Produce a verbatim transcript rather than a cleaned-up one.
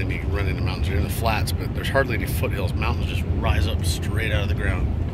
then you run into mountains. You're in the flats, but there's hardly any foothills. Mountains just rise up straight out of the ground.